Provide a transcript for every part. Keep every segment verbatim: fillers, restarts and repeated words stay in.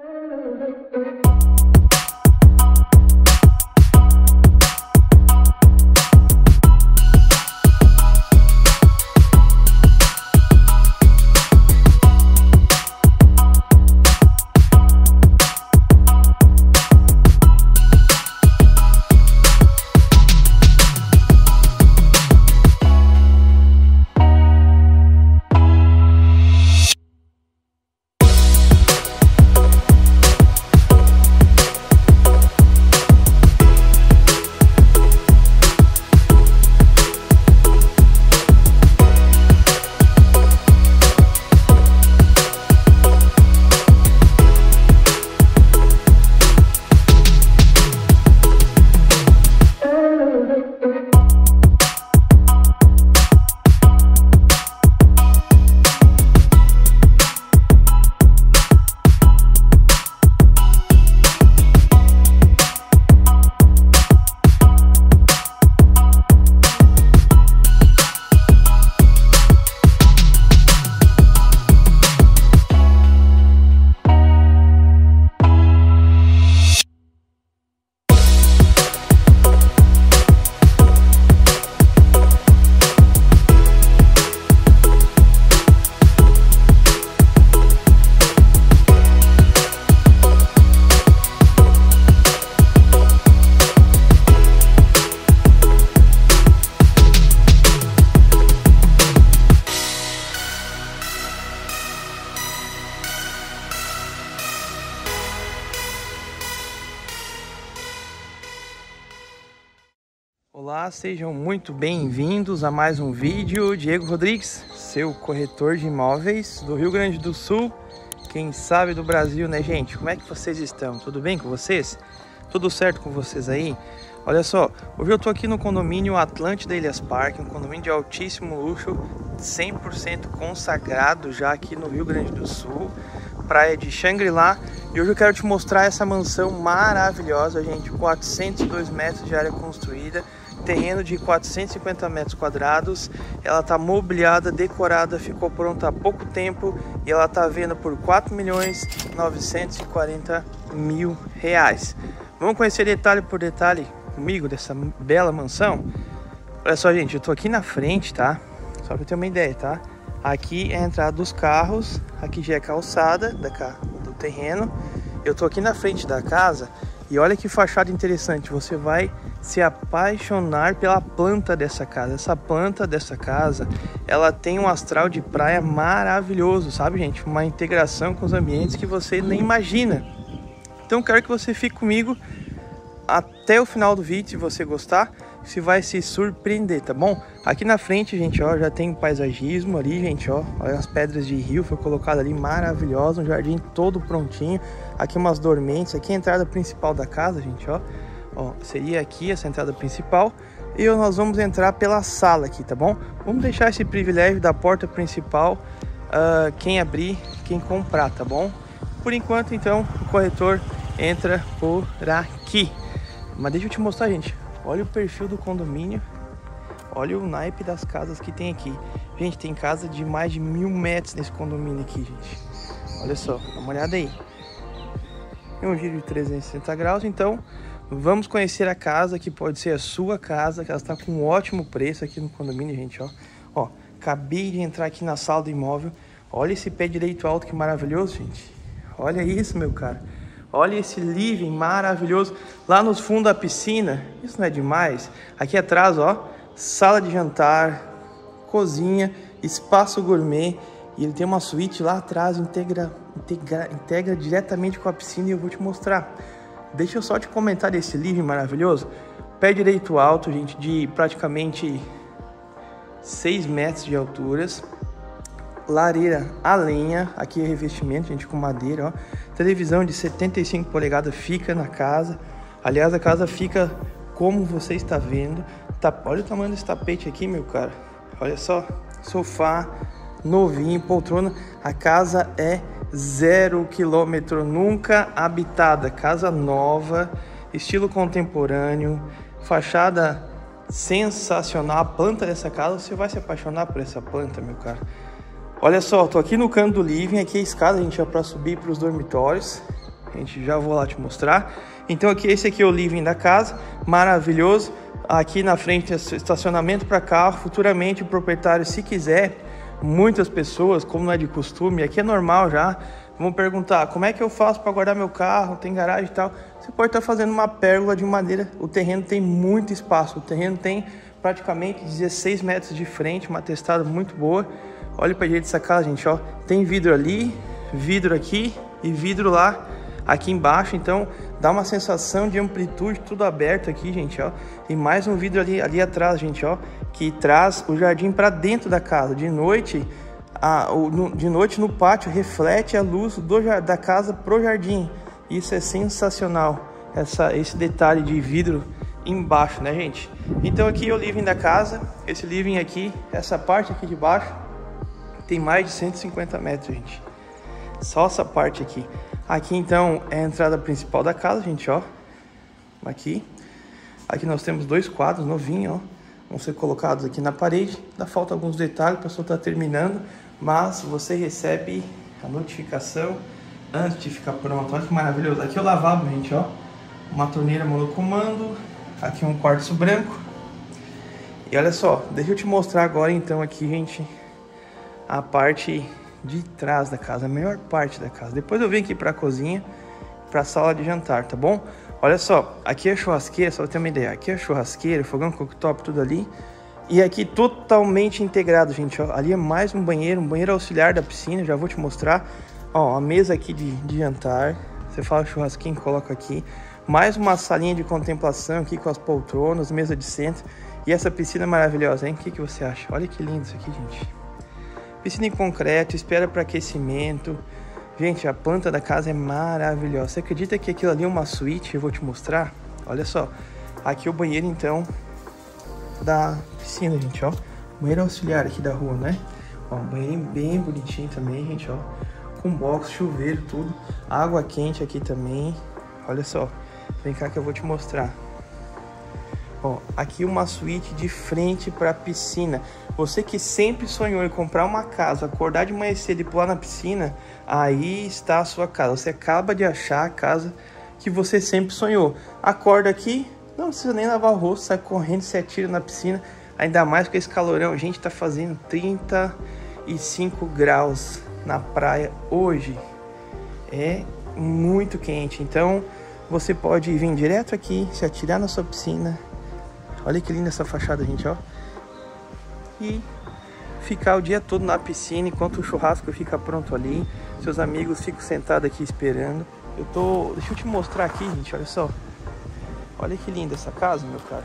Olá, sejam muito bem-vindos a mais um vídeo. Diego Rodrigues, seu corretor de imóveis do Rio Grande do Sul, quem sabe do Brasil, né, gente? Como é que vocês estão? Tudo bem com vocês? Tudo certo com vocês aí? Olha só, hoje eu tô aqui no condomínio Atlântida Ilhas Parque, um condomínio de altíssimo luxo, cem por cento consagrado já aqui no Rio Grande do Sul, praia de Xangri-Lá. E hoje eu quero te mostrar essa mansão maravilhosa, gente, quatrocentos e dois metros de área construída, terreno de quatrocentos e cinquenta metros quadrados. Ela tá mobiliada, decorada, ficou pronta há pouco tempo e ela tá vendo por quatro milhões novecentos e quarenta mil reais. Vamos conhecer detalhe por detalhe comigo dessa bela mansão? Olha só, gente, eu tô aqui na frente, tá? Só pra ter uma ideia, tá? Aqui é a entrada dos carros, aqui já é a calçada da, do terreno. Eu tô aqui na frente da casa e olha que fachada interessante, você vai se apaixonar pela planta dessa casa. Essa planta dessa casa, ela tem um astral de praia maravilhoso, sabe, gente? Uma integração com os ambientes que você nem imagina. Então quero que você fique comigo até o final do vídeo, se você gostar, você vai se surpreender, tá bom? Aqui na frente, gente, ó, já tem paisagismo ali, gente, ó, olha as pedras de rio, foi colocado ali, maravilhoso, um jardim todo prontinho. Aqui umas dormentes, aqui é a entrada principal da casa, gente, ó. Ó, seria aqui essa entrada principal e nós vamos entrar pela sala aqui, tá bom? Vamos deixar esse privilégio da porta principal, uh, quem abrir, quem comprar, tá bom? Por enquanto, então, o corretor entra por aqui. Mas deixa eu te mostrar, gente. Olha o perfil do condomínio. Olha o naipe das casas que tem aqui. Gente, tem casa de mais de mil metros nesse condomínio aqui, gente. Olha só, dá uma olhada aí. Tem um giro de trezentos e sessenta graus, então vamos conhecer a casa, que pode ser a sua casa, que ela está com um ótimo preço aqui no condomínio, gente, ó. Ó, acabei de entrar aqui na sala do imóvel. Olha esse pé direito alto, que maravilhoso, gente. Olha isso, meu cara. Olha esse living maravilhoso. Lá nos fundos a piscina. Isso não é demais? Aqui atrás, ó, sala de jantar, cozinha, espaço gourmet. E ele tem uma suíte lá atrás, integra, integra, integra diretamente com a piscina e eu vou te mostrar. Deixa eu só te comentar desse living maravilhoso. Pé direito alto, gente, de praticamente seis metros de alturas. Lareira a lenha, aqui é revestimento, gente, com madeira, ó. Televisão de setenta e cinco polegadas fica na casa. Aliás, a casa fica como você está vendo. Tá, olha o tamanho desse tapete aqui, meu cara. Olha só, sofá novinho, poltrona. A casa é zero quilômetro, nunca habitada. Casa nova, estilo contemporâneo, fachada sensacional. A planta dessa casa, você vai se apaixonar por essa planta, meu cara. Olha só, tô aqui no canto do living, aqui a escada, a gente, é para subir para os dormitórios. A gente já vou lá te mostrar. Então aqui, esse aqui é o living da casa, maravilhoso. Aqui na frente é estacionamento para carro. Futuramente o proprietário, se quiser, muitas pessoas, como não é de costume, aqui é normal já, vão perguntar, como é que eu faço para guardar meu carro, tem garagem e tal. Você pode estar fazendo uma pérgola de madeira, o terreno tem muito espaço, o terreno tem praticamente dezesseis metros de frente, uma testada muito boa. Olha para direita dessa casa, gente, ó, tem vidro ali, vidro aqui e vidro lá, aqui embaixo, então dá uma sensação de amplitude, tudo aberto aqui, gente, ó. E mais um vidro ali, ali atrás, gente, ó, que traz o jardim para dentro da casa. De noite, a, o, no, de noite no pátio reflete a luz do, da casa pro jardim. Isso é sensacional, essa, esse detalhe de vidro embaixo, né, gente? Então aqui é o living da casa. Esse living aqui, essa parte aqui de baixo, tem mais de cento e cinquenta metros, gente. Só essa parte aqui. Aqui então é a entrada principal da casa, gente, ó. Aqui. Aqui nós temos dois quadros novinhos, ó. Vão ser colocados aqui na parede. Ainda falta alguns detalhes, a pessoa está terminando. Mas você recebe a notificação antes de ficar pronto. Olha que maravilhoso. Aqui é o lavabo, gente, ó. Uma torneira monocomando. Aqui um quartzo branco. E olha só, deixa eu te mostrar agora então aqui, gente, a parte de trás da casa, a melhor parte da casa. Depois eu venho aqui para a cozinha, para a sala de jantar, tá bom? Olha só, aqui é a churrasqueira, só pra ter uma ideia. Aqui é a churrasqueira, fogão, cooktop, tudo ali. E aqui totalmente integrado, gente, ó. Ali é mais um banheiro, um banheiro auxiliar da piscina, já vou te mostrar. Ó, a mesa aqui de, de jantar. Você fala churrasquinho, coloca aqui. Mais uma salinha de contemplação aqui com as poltronas, mesa de centro. E essa piscina maravilhosa, hein? O que, que você acha? Olha que lindo isso aqui, gente. Piscina em concreto, espera para aquecimento. Gente, a planta da casa é maravilhosa. Você acredita que aquilo ali é uma suíte? Eu vou te mostrar. Olha só. Aqui é o banheiro, então, da piscina, gente, ó. Banheiro auxiliar aqui da rua, né? Ó, um banheirinho bem bonitinho também, gente, ó. Com box, chuveiro, tudo. Água quente aqui também. Olha só. Vem cá que eu vou te mostrar. Ó, aqui uma suíte de frente para a piscina. Você que sempre sonhou em comprar uma casa, acordar de manhã cedo e pular na piscina, aí está a sua casa. Você acaba de achar a casa que você sempre sonhou. Acorda aqui, não precisa nem lavar o rosto, sai correndo, se atira na piscina. Ainda mais com esse calorão. A gente está fazendo trinta e cinco graus na praia hoje. É muito quente. Então você pode vir direto aqui, se atirar na sua piscina. Olha que linda essa fachada, gente, ó. E ficar o dia todo na piscina enquanto o churrasco fica pronto ali. Seus amigos ficam sentados aqui esperando. Eu tô... Deixa eu te mostrar aqui, gente, olha só. Olha que linda essa casa, meu cara.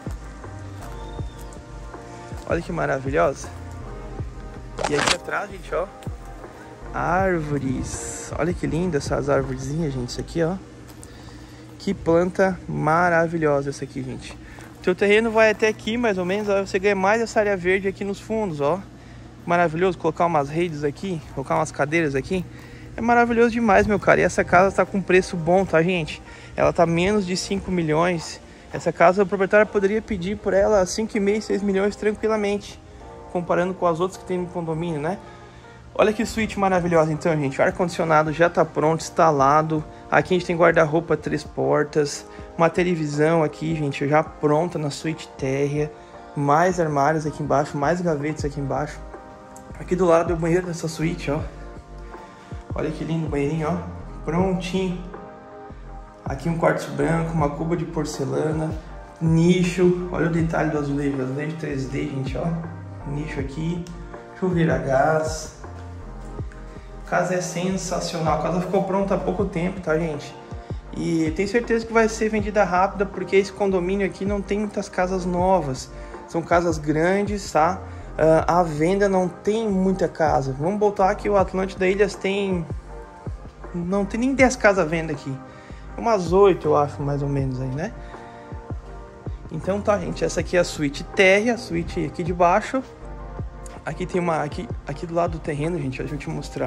Olha que maravilhosa. E aqui atrás, gente, ó. Árvores. Olha que linda essas árvorezinhas, gente. Isso aqui, ó. Que planta maravilhosa essa aqui, gente. Seu terreno vai até aqui, mais ou menos, ó, você ganha mais essa área verde aqui nos fundos, ó. Maravilhoso, colocar umas redes aqui, colocar umas cadeiras aqui. É maravilhoso demais, meu cara. E essa casa tá com preço bom, tá, gente? Ela tá menos de cinco milhões. Essa casa, o proprietário poderia pedir por ela cinco e meio, seis milhões tranquilamente. Comparando com as outras que tem no condomínio, né? Olha que suíte maravilhosa, então, gente. O ar-condicionado já tá pronto, instalado. Aqui a gente tem guarda-roupa, três portas. Uma televisão aqui, gente, já pronta na suíte térrea. Mais armários aqui embaixo, mais gavetas aqui embaixo. Aqui do lado é o banheiro dessa suíte, ó. Olha que lindo o banheirinho, ó. Prontinho. Aqui um quartzo branco, uma cuba de porcelana. Nicho. Olha o detalhe do azulejo. Azulejo três D, gente, ó. Nicho aqui. Chuveiro a gás. A casa é sensacional. A casa ficou pronta há pouco tempo, tá, gente? E tenho certeza que vai ser vendida rápida, porque esse condomínio aqui não tem muitas casas novas. São casas grandes, tá? Uh, a venda não tem muita casa. Vamos botar que o Atlântida Ilhas tem... Não tem nem dez casas à venda aqui. Umas oito, eu acho, mais ou menos aí, né? Então tá, gente. Essa aqui é a suíte térrea, a suíte aqui de baixo. Aqui tem uma... Aqui, aqui do lado do terreno, gente, deixa eu te mostrar.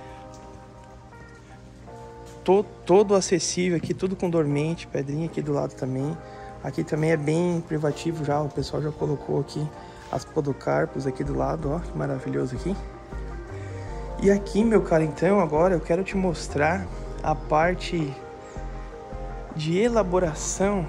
Todo, todo acessível aqui, tudo com dormente, pedrinha aqui do lado também. Aqui também é bem privativo já, o pessoal já colocou aqui as podocarpos aqui do lado, ó, que maravilhoso aqui. E aqui, meu cara, então, agora eu quero te mostrar a parte de elaboração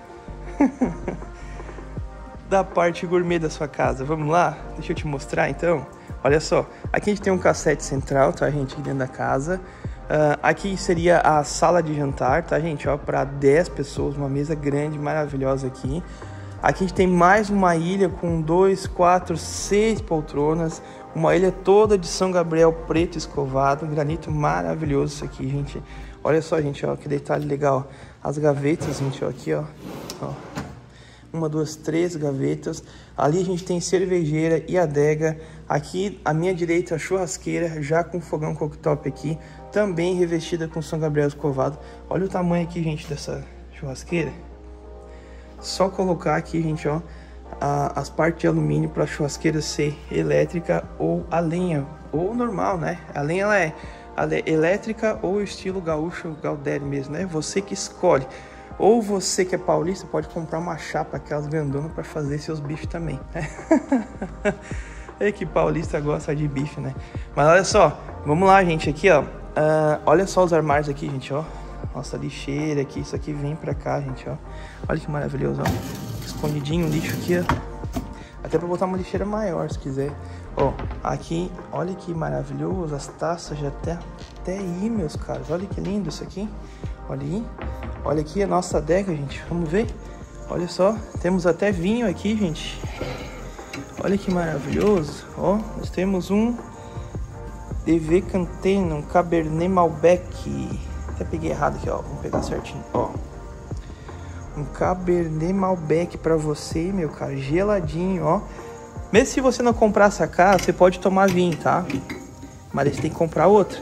da parte gourmet da sua casa. Vamos lá? Deixa eu te mostrar então. Olha só, aqui a gente tem um cassete central, tá, gente, aqui dentro da casa. Uh, aqui seria a sala de jantar, tá, gente, ó, para dez pessoas, uma mesa grande, maravilhosa aqui. Aqui a gente tem mais uma ilha com dois, quatro, seis poltronas, uma ilha toda de São Gabriel preto escovado, granito maravilhoso isso aqui, gente. Olha só, gente, ó, que detalhe legal. As gavetas, gente, ó, aqui, ó, ó. Uma, duas, três gavetas. Ali a gente tem cervejeira e adega. Aqui, à minha direita, a churrasqueira, já com fogão cooktop aqui, também revestida com São Gabriel escovado. Olha o tamanho aqui, gente, dessa churrasqueira. Só colocar aqui, gente, ó, a, as partes de alumínio para a churrasqueira ser elétrica ou a lenha, ou normal, né? A lenha, ela é, ela é elétrica ou estilo gaúcho, Galdério mesmo, né? Você que escolhe. Ou você que é paulista pode comprar uma chapa, aquelas grandonas, para fazer seus bifes também, né? É que paulista gosta de bife, né? Mas olha só, vamos lá, gente, aqui, ó. Uh, olha só os armários aqui, gente, ó. Nossa, lixeira aqui, isso aqui vem pra cá, gente, ó. Olha que maravilhoso, ó. Escondidinho, lixo aqui, ó. Até pra botar uma lixeira maior, se quiser. Ó, aqui, olha que maravilhoso. As taças já até, até aí, meus caros. Olha que lindo isso aqui. Olha aí. Olha aqui a nossa adega, gente. Vamos ver. Olha só, temos até vinho aqui, gente. Olha que maravilhoso. Ó, nós temos um D V Cantena, um Cabernet Malbec. Até peguei errado aqui, ó. Vamos pegar certinho, ó. Um Cabernet Malbec pra você, meu cara. Geladinho, ó. Mesmo se você não comprar essa casa, você pode tomar vinho, tá? Mas você tem que comprar outra.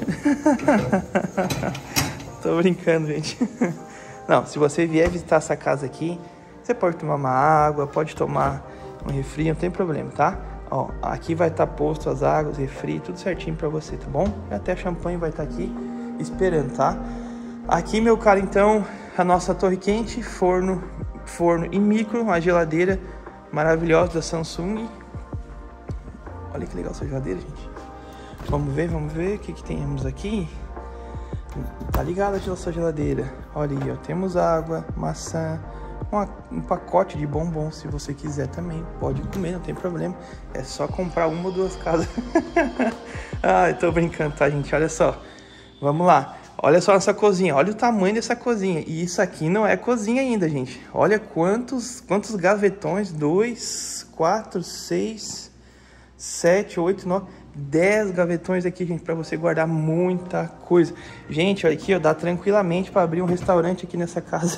Tô brincando, gente. Não, se você vier visitar essa casa aqui, você pode tomar uma água, pode tomar um refri, não tem problema, tá? Ó, aqui vai estar posto as águas, refri, tudo certinho pra você, tá bom? E até champanhe vai estar aqui esperando, tá? Aqui, meu cara, então, a nossa torre quente, forno, forno e micro, uma geladeira maravilhosa da Samsung. Olha que legal essa geladeira, gente. Vamos ver, vamos ver o que que temos aqui. Tá ligada a nossa geladeira. Olha aí, ó, temos água, maçã, uma, um pacote de bombom, se você quiser também. Pode comer, não tem problema. É só comprar uma ou duas casas. Ah, eu tô brincando, tá, gente? Olha só. Vamos lá. Olha só essa cozinha. Olha o tamanho dessa cozinha. E isso aqui não é cozinha ainda, gente. Olha quantos, quantos gavetões. Dois, quatro, seis, sete, oito, nove... dez gavetões aqui, gente, para você guardar muita coisa. Gente, olha aqui, ó, dá tranquilamente para abrir um restaurante aqui nessa casa.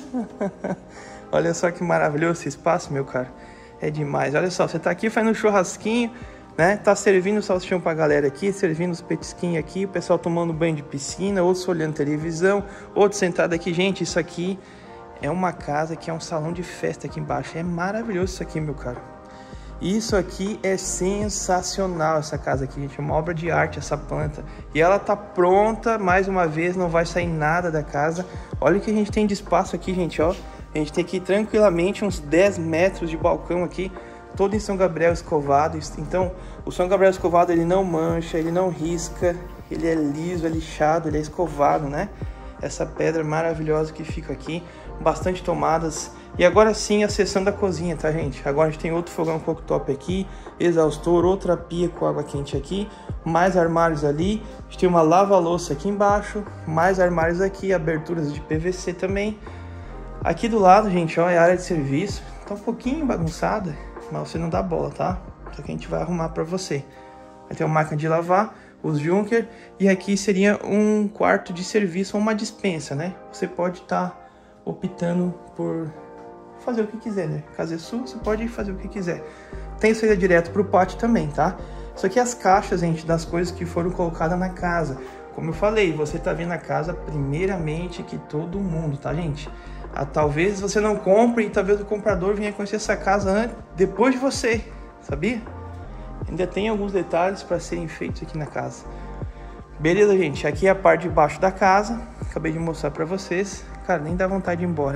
Olha só que maravilhoso esse espaço, meu cara. É demais. Olha só, você tá aqui fazendo um churrasquinho, né? Tá servindo o salsichão pra galera aqui, servindo os petisquinhos aqui, o pessoal tomando banho de piscina, outros olhando televisão, outros sentados aqui. Gente, isso aqui é uma casa que é um salão de festa aqui embaixo. É maravilhoso isso aqui, meu cara. Isso aqui é sensacional, essa casa aqui, gente. É uma obra de arte essa planta. E ela tá pronta, mais uma vez, não vai sair nada da casa. Olha o que a gente tem de espaço aqui, gente, ó. A gente tem aqui tranquilamente uns dez metros de balcão aqui, todo em São Gabriel escovado. Então, o São Gabriel escovado, ele não mancha, ele não risca, ele é liso, é lixado, ele é escovado, né? Essa pedra maravilhosa que fica aqui, bastante tomadas. E agora sim a seção da cozinha, tá, gente? Agora a gente tem outro fogão cooktop aqui, exaustor, outra pia com água quente aqui, mais armários ali. A gente tem uma lava-louça aqui embaixo, mais armários aqui, aberturas de P V C também. Aqui do lado, gente, ó, é a área de serviço. Tá um pouquinho bagunçada, mas você não dá bola, tá? Só que a gente vai arrumar pra você. Vai ter uma máquina de lavar, os Junker, e aqui seria um quarto de serviço ou uma despensa, né? Você pode estar tá optando por fazer o que quiser, né? Casa é sua, você pode fazer o que quiser. Tem saída direto pro pátio também, tá? Isso aqui é as caixas, gente, das coisas que foram colocadas na casa. Como eu falei, você tá vendo a casa primeiramente que todo mundo, tá, gente? Ah, talvez você não compre e talvez o comprador venha conhecer essa casa antes, depois de você, sabia? Ainda tem alguns detalhes para serem feitos aqui na casa. Beleza, gente? Aqui é a parte de baixo da casa. Acabei de mostrar para vocês. Cara, nem dá vontade de ir embora.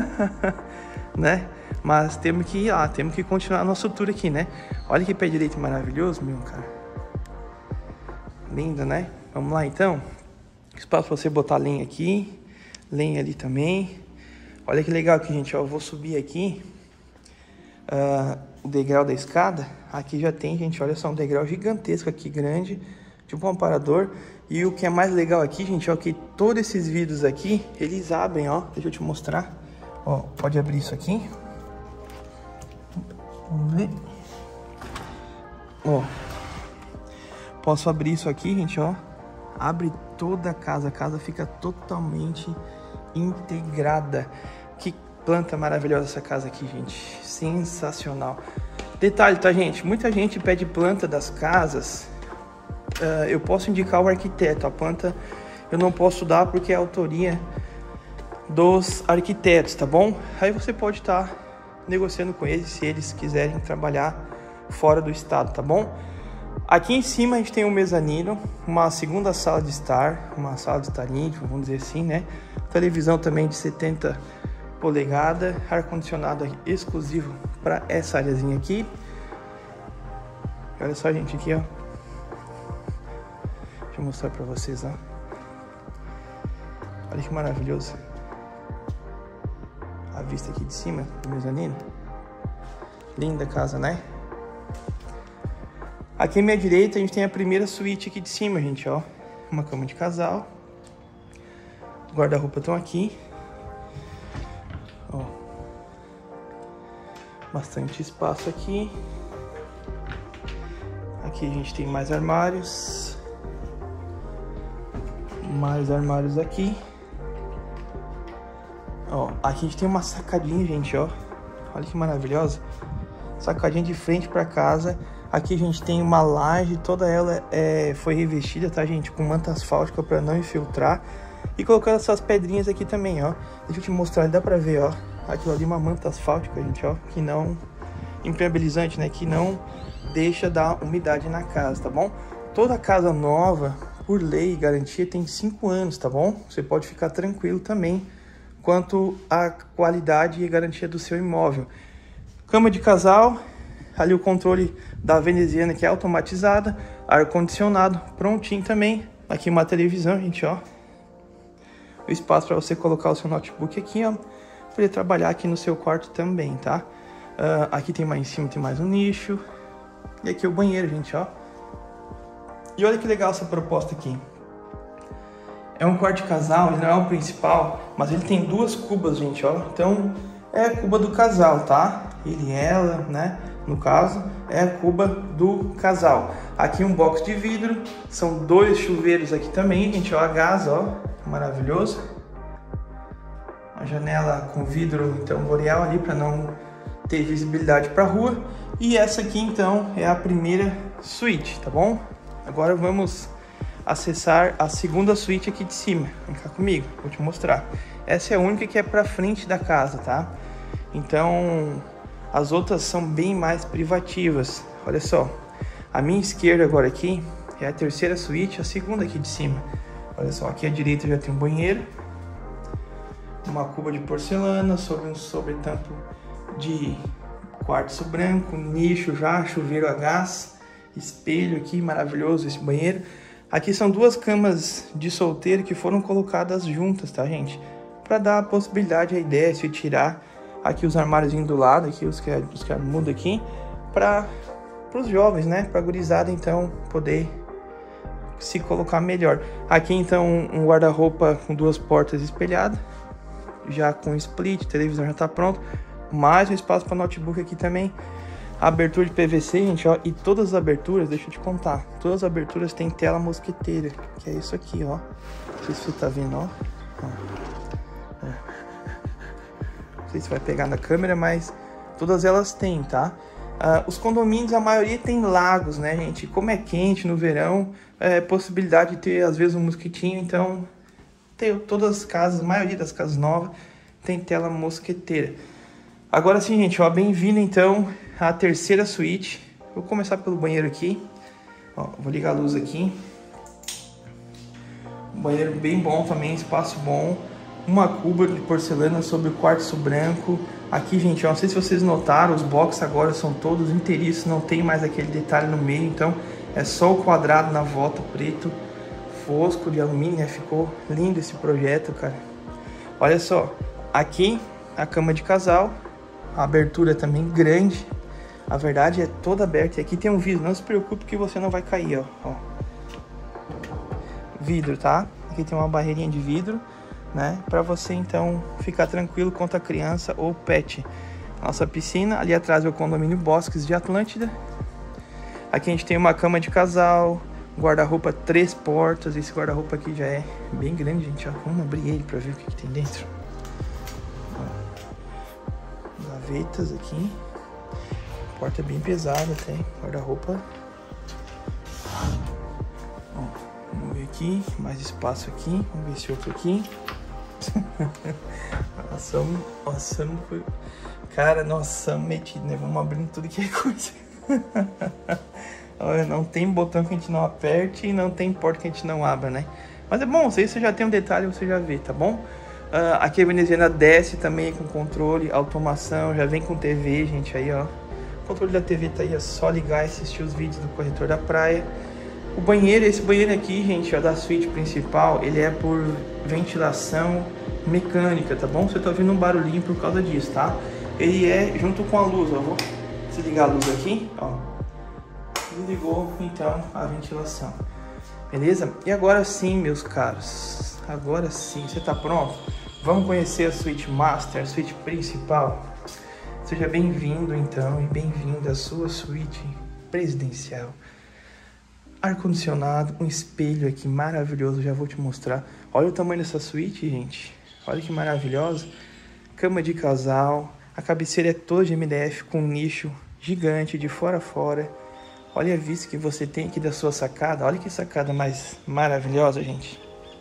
Né? Mas temos que ir lá, temos que continuar nosso tour aqui, né? Olha que pé direito maravilhoso, meu cara. Lindo, né? Vamos lá, então. Espaço para você botar lenha aqui, lenha ali também. Olha que legal aqui, gente, ó, eu vou subir aqui uh, o degrau da escada. Aqui já tem, gente, olha só, um degrau gigantesco aqui, grande, tipo um aparador. E o que é mais legal aqui, gente, ó, que todos esses vidros aqui, eles abrem, ó, deixa eu te mostrar. Ó, pode abrir isso aqui. Vamos ver. Ó, posso abrir isso aqui, gente, ó. Abre toda a casa, a casa fica totalmente integrada. Que planta maravilhosa essa casa aqui, gente. Sensacional. Detalhe, tá, gente? Muita gente pede planta das casas. Uh, eu posso indicar o arquiteto. A planta eu não posso dar porque é a autoria dos arquitetos, tá bom? Aí você pode estar tá negociando com eles se eles quiserem trabalhar fora do estado, tá bom? Aqui em cima a gente tem um mezanino, uma segunda sala de estar, uma sala de estar íntimo, vamos dizer assim, né? Televisão também de setenta polegadas, ar-condicionado exclusivo para essa áreazinha aqui. Olha só, gente, aqui, ó. Deixa eu mostrar para vocês, ó. Olha que maravilhoso. A vista aqui de cima do mezanino. Linda casa, né? Aqui à minha direita a gente tem a primeira suíte aqui de cima, gente, ó. Uma cama de casal. Guarda-roupa estão aqui. Ó. Bastante espaço aqui. Aqui a gente tem mais armários. Mais armários aqui. Ó, aqui a gente tem uma sacadinha, gente, ó. Olha que maravilhosa. Sacadinha de frente para casa. Aqui a gente tem uma laje, toda ela é, foi revestida, tá, gente? Com manta asfáltica para não infiltrar. E colocando essas pedrinhas aqui também, ó. Deixa eu te mostrar, dá pra ver, ó. Aquilo ali é uma manta asfáltica, gente, ó. Que não... impermeabilizante, né? Que não deixa dar umidade na casa, tá bom? Toda casa nova, por lei, garantia, tem cinco anos, tá bom? Você pode ficar tranquilo também quanto à qualidade e garantia do seu imóvel. Cama de casal, ali o controle da veneziana que é automatizada, ar-condicionado, prontinho também. Aqui uma televisão, gente, ó. O espaço para você colocar o seu notebook aqui, ó. Poder trabalhar aqui no seu quarto também, tá? Uh, aqui tem mais em cima, tem mais um nicho. E aqui o banheiro, gente, ó. E olha que legal essa proposta aqui. É um quarto de casal, ele não é o principal, mas ele tem duas cubas, gente, ó. Então, é a cuba do casal, tá? Ele e ela, né? No caso, é a cuba do casal. Aqui um box de vidro, são dois chuveiros aqui também, gente, ó, a gás, ó, maravilhoso. A janela com vidro, então, boreal ali, para não ter visibilidade para a rua. E essa aqui, então, é a primeira suíte, tá bom? Agora vamos acessar a segunda suíte aqui de cima. Vem cá comigo, vou te mostrar. Essa é a única que é para frente da casa, tá? Então... as outras são bem mais privativas. Olha só, a minha esquerda agora aqui é a terceira suíte, a segunda aqui de cima. Olha só, aqui à direita já tem um banheiro, uma cuba de porcelana sobre um sobretampo de quartzo branco, nicho já, chuveiro a gás, espelho aqui, maravilhoso esse banheiro. Aqui são duas camas de solteiro que foram colocadas juntas, tá, gente? Para dar a possibilidade, a ideia, se tirar aqui os armários do lado, aqui os que, os que mudam aqui, para os jovens, né? Para a gurizada, então, poder se colocar melhor. Aqui, então, um guarda-roupa com duas portas espelhadas, já com split, televisão já está pronto. Mais um espaço para notebook aqui também. Abertura de P V C, gente, ó. E todas as aberturas, deixa eu te contar, todas as aberturas tem tela mosqueteira, que é isso aqui, ó. Não sei se você tá vendo, ó. ó. É. Não sei se vai pegar na câmera, mas todas elas têm, tá? Uh, os condomínios, a maioria tem lagos, né, gente? Como é quente no verão, é possibilidade de ter, às vezes, um mosquitinho. Então, tem, todas as casas, a maioria das casas novas, tem tela mosqueteira. Agora sim, gente, ó, bem-vindo, então, à terceira suíte. Vou começar pelo banheiro aqui. Ó, vou ligar a luz aqui. Um banheiro bem bom também, espaço bom. Uma cuba de porcelana sobre o quartzo branco. Aqui, gente, ó, não sei se vocês notaram, os boxes agora são todos inteiriços, não tem mais aquele detalhe no meio, então é só o quadrado na volta, preto, fosco de alumínio, né? Ficou lindo esse projeto, cara. Olha só, aqui a cama de casal, a abertura também grande. A verdade é toda aberta. E aqui tem um vidro, não se preocupe que você não vai cair, ó. ó. Vidro, tá? Aqui tem uma barreirinha de vidro, né? Pra você, então, ficar tranquilo quanto a criança ou pet. Nossa piscina, ali atrás é o condomínio Bosques de Atlântida. Aqui a gente tem uma cama de casal, guarda-roupa três portas. Esse guarda-roupa aqui já é bem grande, gente, ó. Vamos abrir ele pra ver o que, que tem dentro. Ó. Gavetas aqui. Porta bem pesada até, guarda-roupa. Vamos ver aqui, mais espaço aqui. Vamos ver esse outro aqui. Nossa, nossa, foi... Cara, nossa, metido, né? Vamos abrindo tudo que é coisa. Olha, não tem botão que a gente não aperte e não tem porta que a gente não abra, né? Mas é bom, se você já tem um detalhe, você já vê, tá bom? Uh, aqui a veneziana desce também com controle, automação, já vem com T V, gente, aí, ó. O controle da T V tá aí, é só ligar e assistir os vídeos do corretor da praia. O banheiro, esse banheiro aqui, gente, ó, da suíte principal, ele é por ventilação mecânica, tá bom? Você tá ouvindo um barulhinho por causa disso, tá? Ele é junto com a luz, ó. Vou desligar a luz aqui, ó. Desligou, então, a ventilação. Beleza? E agora sim, meus caros. Agora sim, você tá pronto? Vamos conhecer a suíte master, a suíte principal. Seja bem-vindo, então, e bem-vindo à sua suíte presidencial. Ar-condicionado, um espelho aqui maravilhoso, já vou te mostrar. Olha o tamanho dessa suíte, gente. Olha que maravilhosa. Cama de casal. A cabeceira é toda de M D F com um nicho gigante de fora a fora. Olha a vista que você tem aqui da sua sacada. Olha que sacada mais maravilhosa, gente.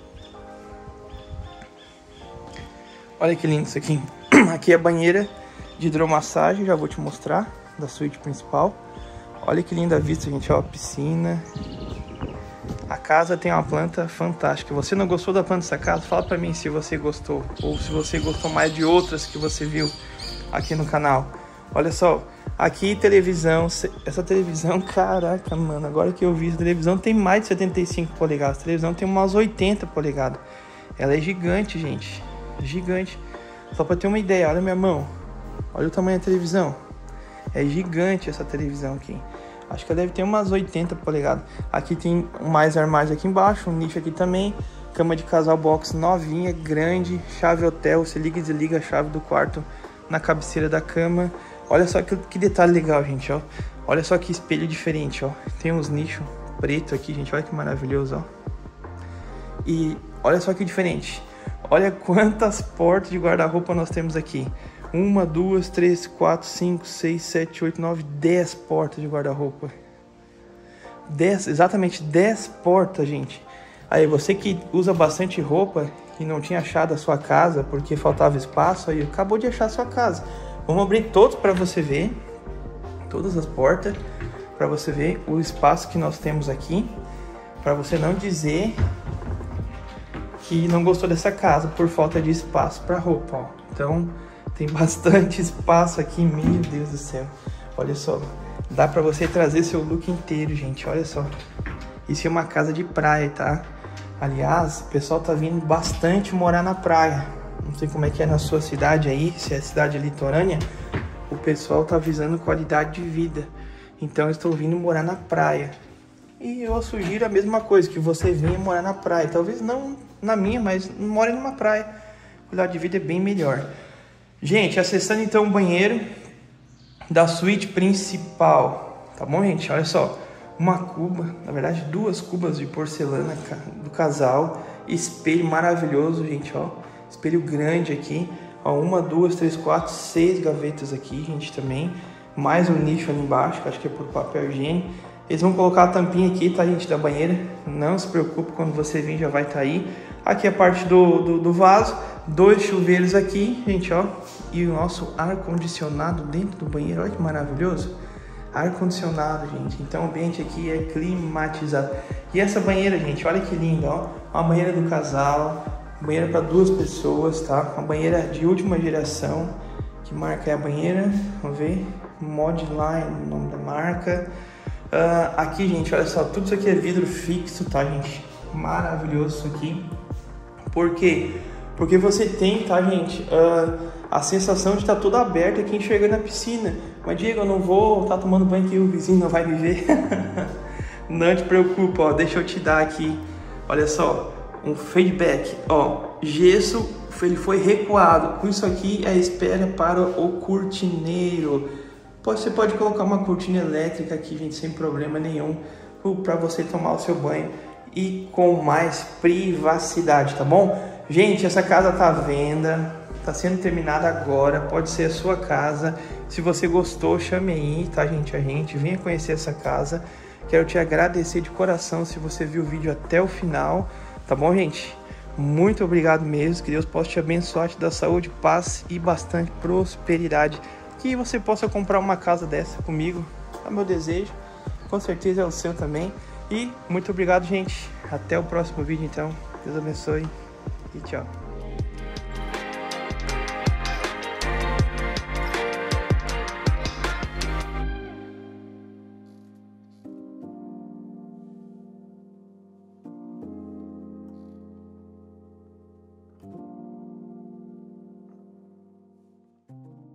Olha que lindo isso aqui. Aqui é a banheira de hidromassagem, já vou te mostrar, da suíte principal. Olha que linda a vista, gente, ó, a piscina. A casa tem uma planta fantástica. Você não gostou da planta dessa casa? Fala pra mim se você gostou, ou se você gostou mais de outras que você viu aqui no canal. Olha só, aqui televisão, essa televisão, caraca, mano, agora que eu vi, essa televisão tem mais de setenta e cinco polegadas, a televisão tem umas oitenta polegadas. Ela é gigante, gente, gigante. Só pra ter uma ideia, olha minha mão, olha o tamanho da televisão. É gigante essa televisão aqui. Acho que ela deve ter umas oitenta polegadas. Aqui tem mais armários aqui embaixo, um nicho aqui também. Cama de casal box novinha, grande, chave hotel, você liga e desliga a chave do quarto na cabeceira da cama. Olha só que, que detalhe legal, gente, ó. Olha só que espelho diferente, ó. Tem uns nichos preto aqui, gente, olha que maravilhoso, ó. E olha só que diferente. Olha quantas portas de guarda-roupa nós temos aqui. Uma, duas, três, quatro, cinco, seis, sete, oito, nove, dez portas de guarda-roupa. dez, exatamente dez portas, gente. Aí você que usa bastante roupa e não tinha achado a sua casa porque faltava espaço, aí acabou de achar a sua casa. Vamos abrir todos para você ver, todas as portas, para você ver o espaço que nós temos aqui, para você não dizer que não gostou dessa casa por falta de espaço para roupa, ó. Então tem bastante espaço aqui, meu Deus do céu. Olha só, dá pra você trazer seu look inteiro, gente, olha só. Isso é uma casa de praia, tá? Aliás, o pessoal tá vindo bastante morar na praia. Não sei como é que é na sua cidade aí, se é cidade litorânea. O pessoal tá visando qualidade de vida. Então eu estou vindo morar na praia. E eu sugiro a mesma coisa, que você venha morar na praia. Talvez não na minha, mas more numa praia. A qualidade de vida é bem melhor. Gente, acessando então o banheiro da suíte principal, tá bom, gente? Olha só, uma cuba, na verdade duas cubas de porcelana do casal, espelho maravilhoso, gente, ó, espelho grande aqui, ó, uma, duas, três, quatro, seis gavetas aqui, gente, também, mais um nicho ali embaixo, que acho que é por papel higiênico. Eles vão colocar a tampinha aqui, tá, gente, da banheira, não se preocupe, quando você vir já vai estar aí. Aqui a parte do, do, do vaso, dois chuveiros aqui, gente, ó, e o nosso ar-condicionado dentro do banheiro, olha que maravilhoso. Ar-condicionado, gente, então o ambiente aqui é climatizado. E essa banheira, gente, olha que linda, ó, uma banheira do casal, banheira para duas pessoas, tá? Uma banheira de última geração, que marca é a banheira, vamos ver, Modline, o nome da marca. Uh, aqui, gente, olha só, tudo isso aqui é vidro fixo, tá, gente? maravilhoso isso aqui. Por quê? Porque você tem, tá, gente, uh, a sensação de estar tudo aberto aqui enxergando a piscina. Mas, Diego, eu não vou estar tomando banho que o vizinho não vai me ver. Não te preocupa, ó, deixa eu te dar aqui, olha só, um feedback, ó, gesso, ele foi recuado, com isso aqui é espera para o cortineiro. Você pode colocar uma cortina elétrica aqui, gente, sem problema nenhum, para você tomar o seu banho e com mais privacidade, tá bom? Gente, essa casa tá à venda, tá sendo terminada agora, pode ser a sua casa. Se você gostou, chame aí, tá, gente, a gente, venha conhecer essa casa. Quero te agradecer de coração se você viu o vídeo até o final, tá bom, gente? Muito obrigado mesmo, que Deus possa te abençoar, te dar saúde, paz e bastante prosperidade. Que você possa comprar uma casa dessa comigo, é o meu desejo, com certeza é o seu também. E muito obrigado, gente. Até o próximo vídeo, então. Deus abençoe e tchau.